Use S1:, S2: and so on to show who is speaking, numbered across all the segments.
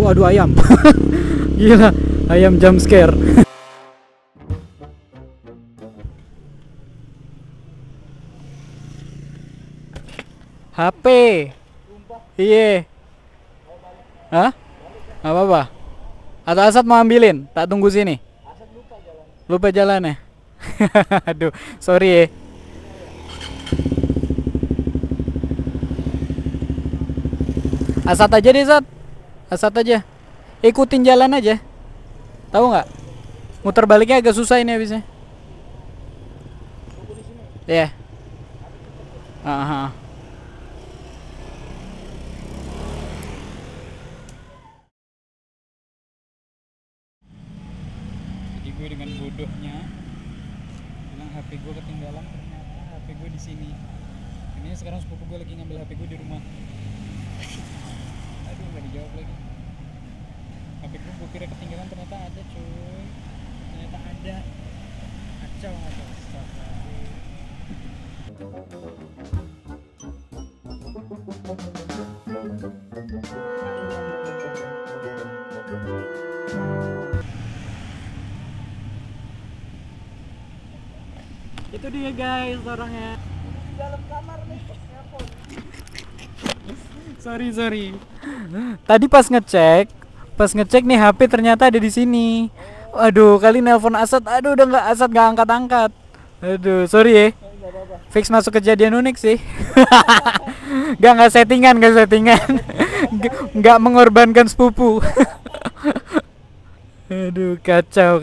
S1: Waduh ayam. Gila, ayam jump scare. HP. Iya. Hah? Gak apa-apa. Atau Asad mau ambilin? Tak tunggu sini. Lupa jalan ya. Aduh, sorry ya. Asad aja deh, Asad. Asad aja. Ikutin jalan aja. Tahu nggak? Muter baliknya agak susah ini habisnya. Ya. Yeah. Jadi gue dengan bodohnya bilang HP gue ketinggalan, ternyata HP gue di sini. Ini sekarang sepupu gue lagi ngambil HP gue di rumah. Aduh, nggak dijawab lagi. HP gue kira ketinggalan, ternyata ada cuy. Ternyata ada. Kacau nggak tuh? Itu dia guys orangnya. Di dalam kamar nih. Sorry. Tadi pas ngecek nih HP ternyata ada di sini. Aduh, kali nelpon Asad. Aduh, udah nggak, Asad nggak angkat. Aduh, sorry ya. Fix masuk kejadian unik sih. Nggak settingan. Nggak mengorbankan sepupu. Aduh, kacau.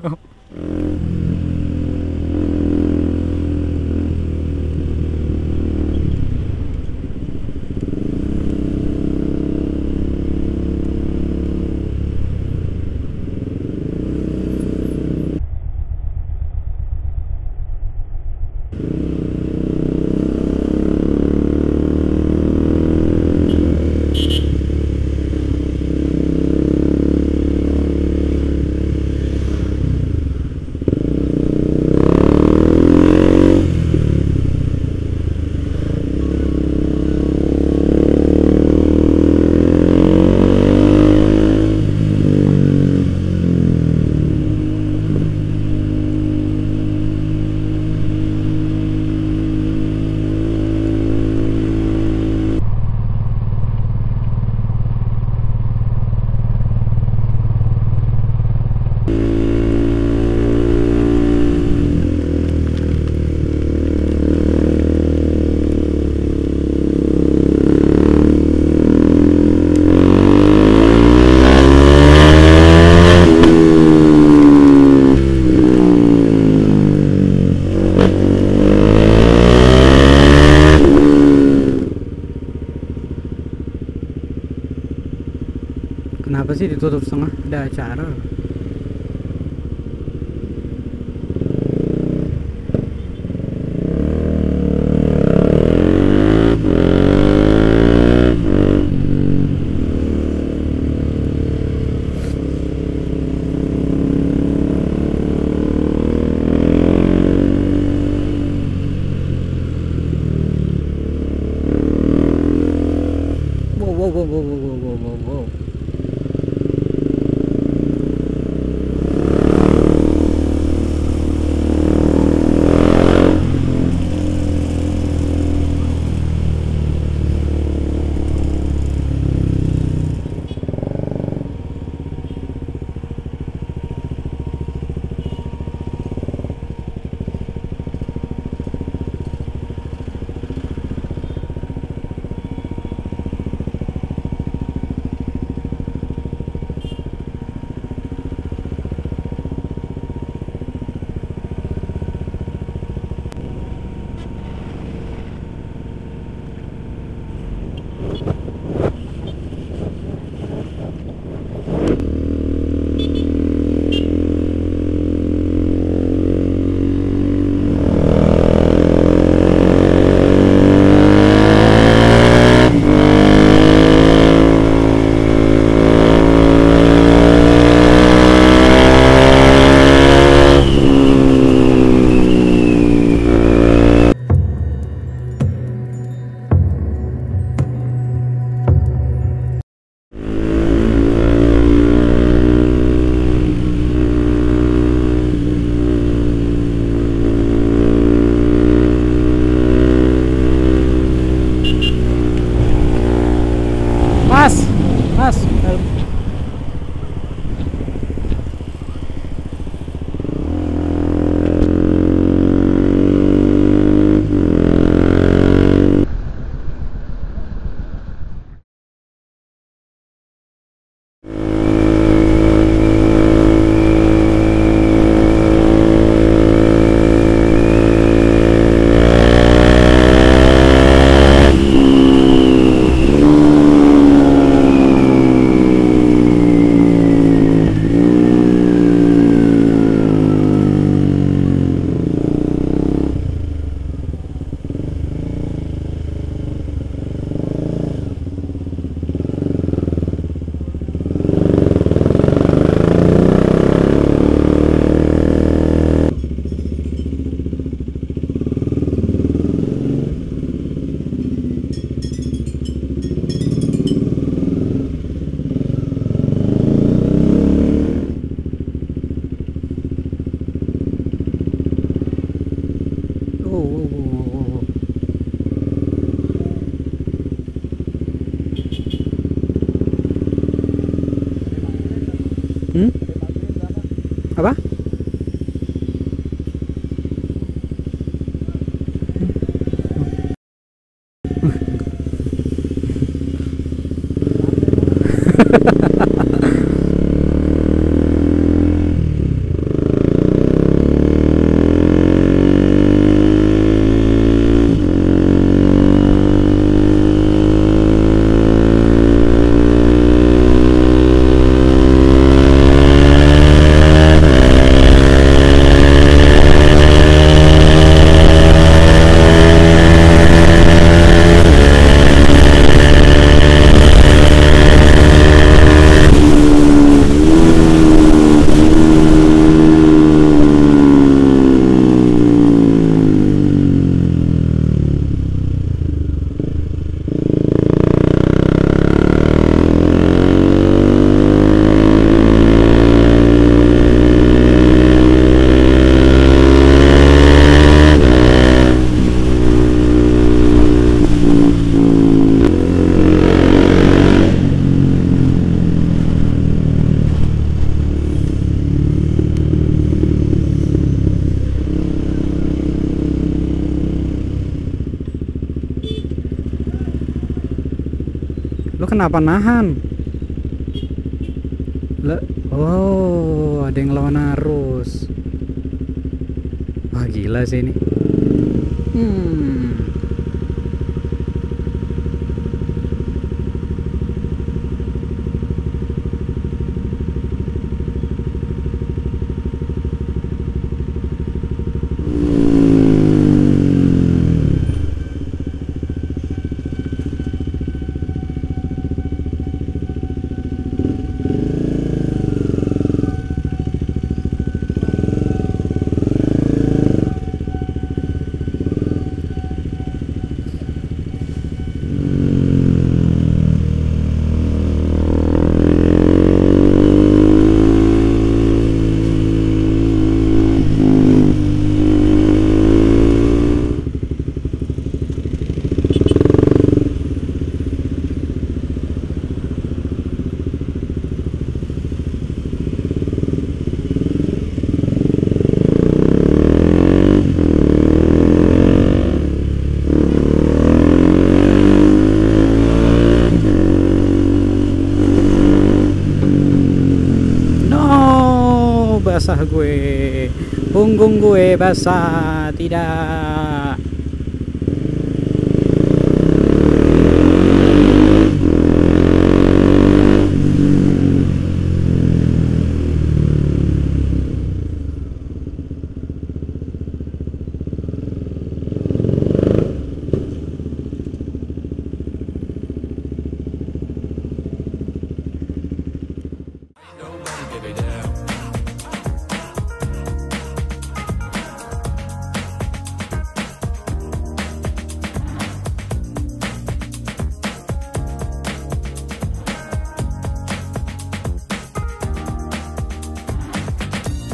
S1: Kenapa sih ditutup setengah? Ada acara. Wow. kenapa nahan? Oh, ada yang lawan arus. Wah, gila sih ini. Basah gue, punggung gue basah, tidak.